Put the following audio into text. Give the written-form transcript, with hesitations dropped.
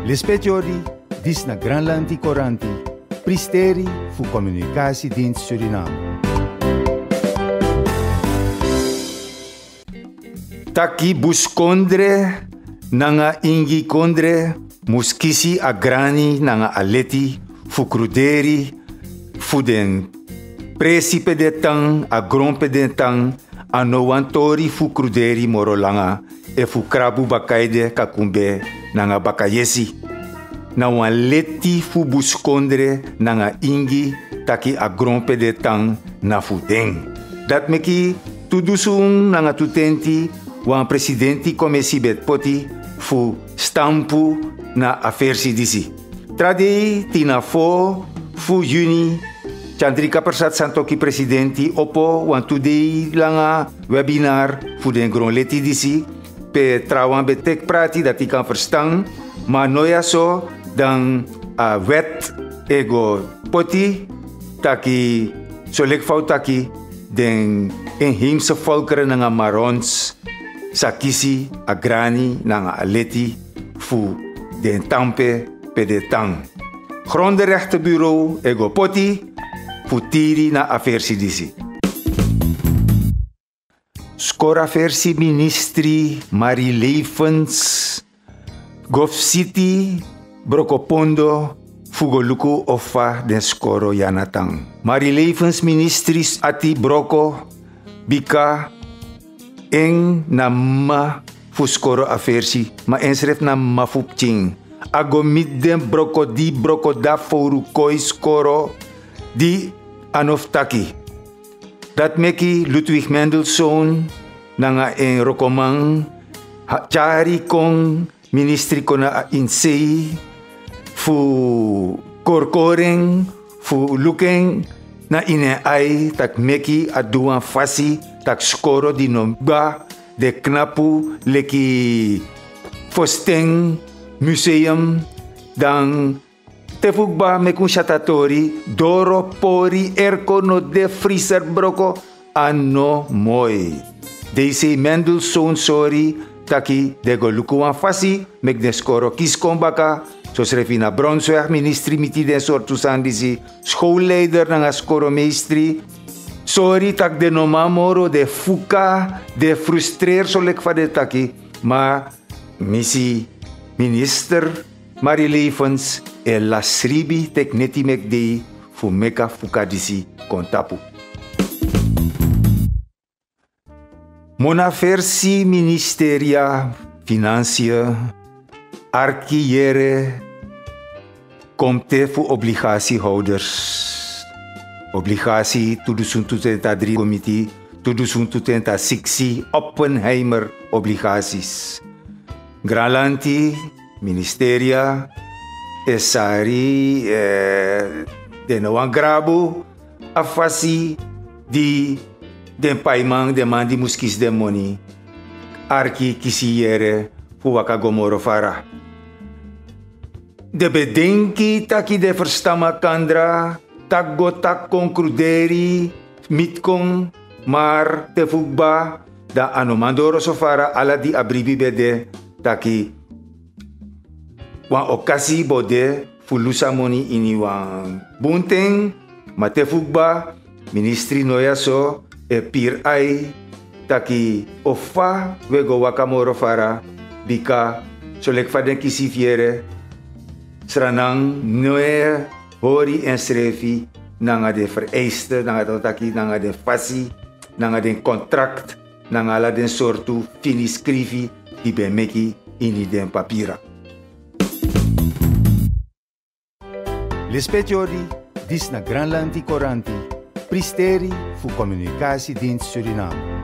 Lispetiori, dis na Granlandi Coranti, pristeri fu Communicatiedienst Suriname. Taki buskondre, nanga ingi kondre, muskisi agrani nanga aleti, fu cruderi, fu den presipe de tang, agrompe de tang, anowantori fu cruderi morolanga, e fu krabu bakaide kakumbe nanga bakayesi. Na wan leti fu buskondre nanga ingi taki agrompe de tang na fu deng. Dat meki tudusung nanga tutenti wan presidenti komesi bet poti fu stampu na aversi disi. Tradi tina fu juni Chandrika Persat Santoki presidenti opo wan today langa webinar fu den gron leti disi pe trawan betek prati dat ik kan verstaan, maar noya so dan wet ego poti taki solek fout taki den inheemse volkeren nanga marons sakisi agrani nanga aleti fu den tampe pe de tang. Grondenrechtenbureau ego poti fu tiri na aversi disi. Skora versi ministri Marie Levens Gof City Brokopondo Fugoluku Ofa den skoro Yanatang. Marie Levens ministris ati broko bika eng nama fuskoro aversi ma ensref na mafupching. Agomit den broko di broko da foru koi skoro di anoftaki. Dat meki Ludwig Mendelssohn nanga en rokomang chari kong ministri kona insei fu korkoreng fu lukeng na ine ai tak meki aduan fasi tak skoro di nomba de knapu leki fosteng museum dan tefugba mekun shatatori doro pori erko no de freezer broko ano moi. Deze Mendelssohn sorry taki de golukuan fasi mek de skoro kiskombaka so schreef na Bronsweg ministri miti den sortu sandisi schoolleider nanga skoro meestri sorry tak de nomamoro de fuka de frustreer so lek fa de taki ma misi minister Marie Levens e la sribi tek neti mek dei fu meka fuka disi kontapu. Mona versi ministeria financiën arkiere komte fu obligatiehouders. Obligatie tudusun tutenta 3 committee, tudusun tutenta 6 Oppenheimer obligaties. Granlandi ministeria esari de no grabu afasi di den paimang de mandi muskis de moni arki kisiere fu wakagomoro fara de bedenki taki de verstama kandra tak go tak concluderi mitkong mar te fugba da anomandoro sofara ala di abribi bede taki wan okasi bode fulusa moni ini wan bunteng mate fugba ministri noya so e pir ai taki ofa wego wakamoro fara bika solek faden kisifiere sranang noe hori en srefi nanga de vereiste nanga de taki nanga de fasi nanga de contract nanga la den sortu finiscrivi di bemeki ini den papira. Lispetiori, dis na Granlandi Coranti, pristeri fu Communicatiedienst Suriname.